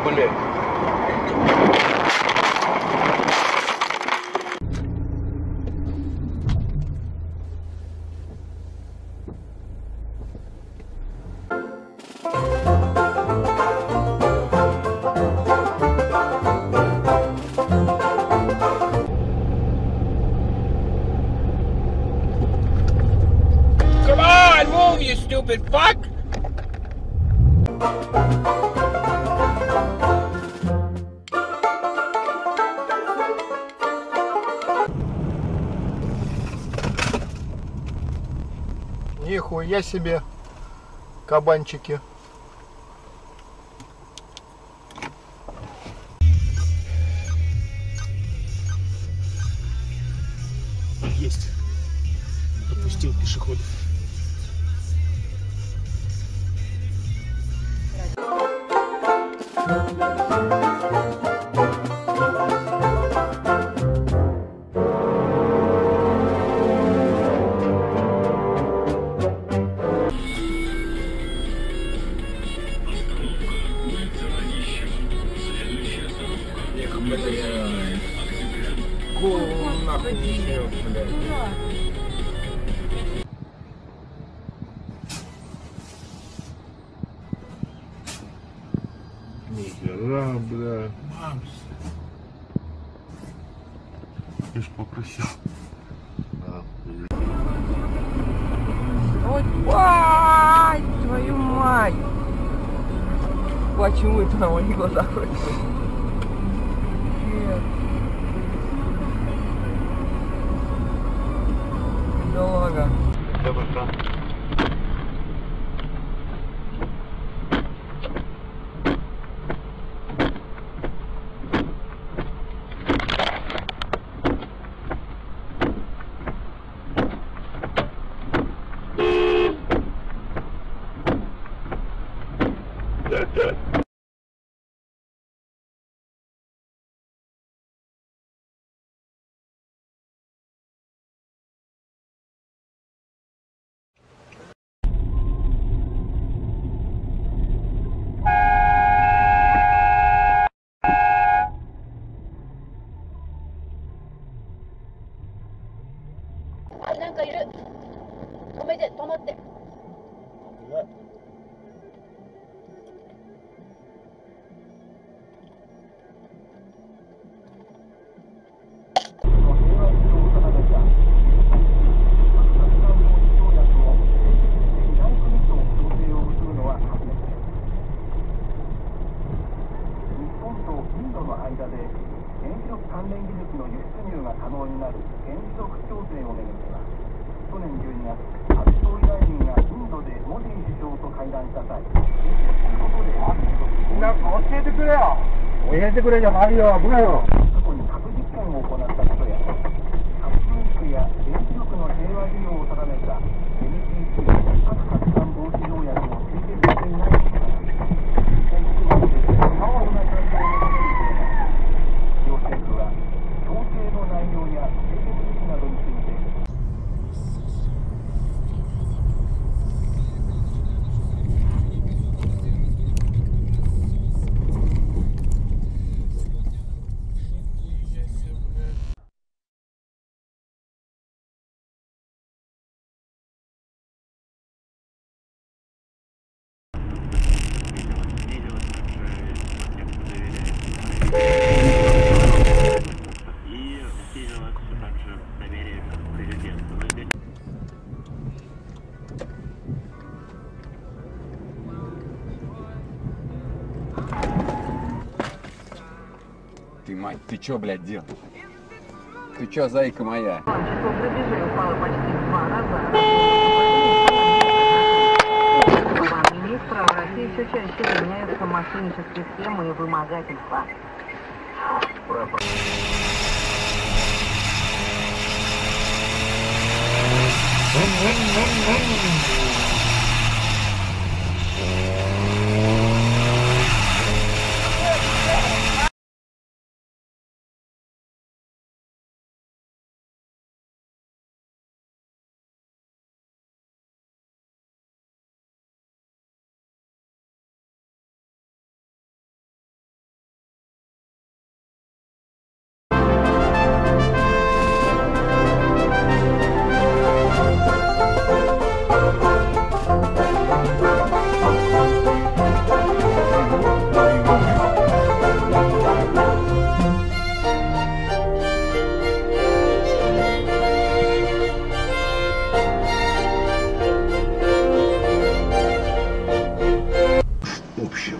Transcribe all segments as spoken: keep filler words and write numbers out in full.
блядь. Come on, move, you stupid fuck! Нихуя себе кабанчики. Есть. Пропустил пешеходов. Эх, блядь. Голову нахуй снес, блядь. Нихера, бля. Мамс. Лишь попросил. Ой, ай, твою мать! Почему это на моих глазах происходит? Нет. Да ладно. あ、なんかいる。止めて、止まって。 関連技術の輸出入が可能になる原子力協定をめぐっては、去年じゅうにがつ、安倍総理大臣がインドでモディ首相と会談した際、建設することであると。 なんか教えてくれよ。教えてくれじゃないよ、危ないよ。 過去に核実験を行ったことや、核軍縮や原子力の平和利用を定めた エヌピーシー 核拡散防止条約を締結していないことから、全国までさまざまな対応を求めることが、両政府は協定の内容や締結時期などについて Ты, мать, ты чё, блядь, делаешь? Ты чё, зайка моя? Число грабежей упало почти в два раза. По словам министра, в России все чаще применяются мошеннические схемы и вымогательства.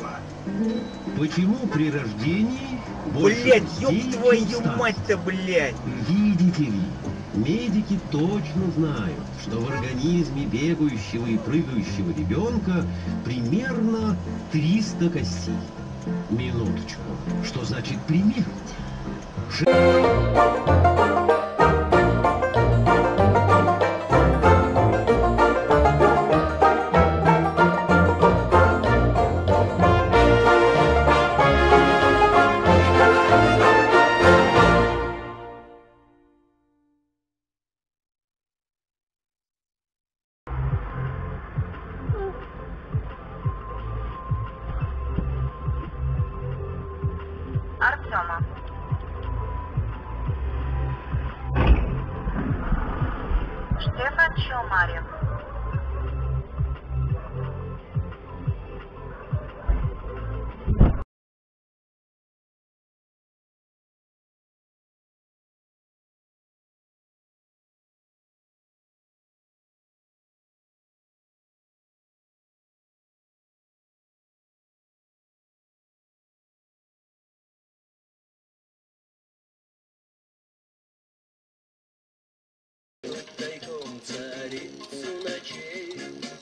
Артема. Почему при рождении больше Блять, костей, ёб чем твою старости? мать-то, блять! Видите ли, медики точно знают, что в организме бегающего и прыгающего ребенка примерно триста костей. Минуточку. Что значит примерно? Артема. Штефан Челмарев. Тайком царицу ночей.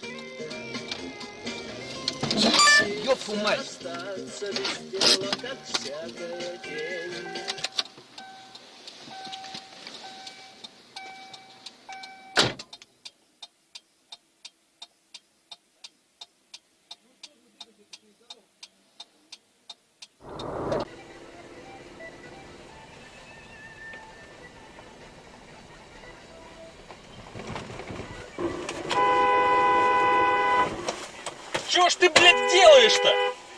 Ёб твою мать! Остаться без дела, как всякая тень. Чё ж ты, блядь, делаешь-то?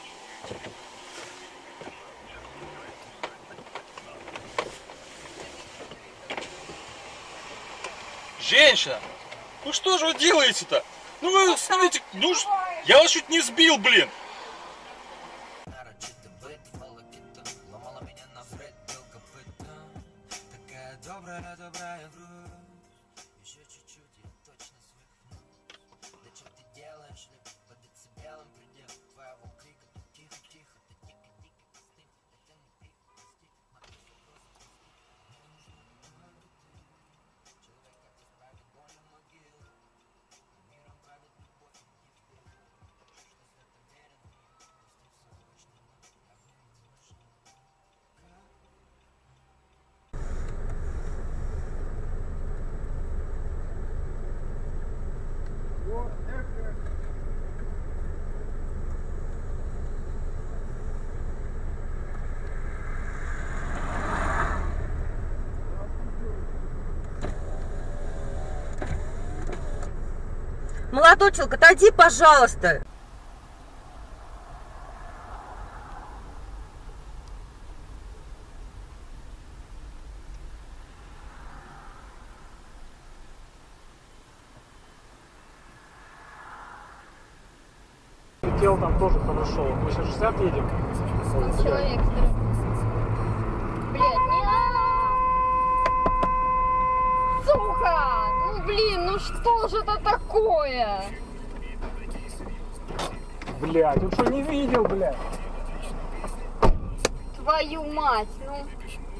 Женщина, ну что же вы делаете-то? Ну вы смотрите, ну ж- я вас чуть не сбил, блин. Молодой человек, отойди, пожалуйста. Летел там тоже хорошо. Мы сейчас шестьдесят едем. Человек, блядь, не сука! Ну блин, ну что же это такое? Блядь, он что, не видел, блядь? Твою мать, ну...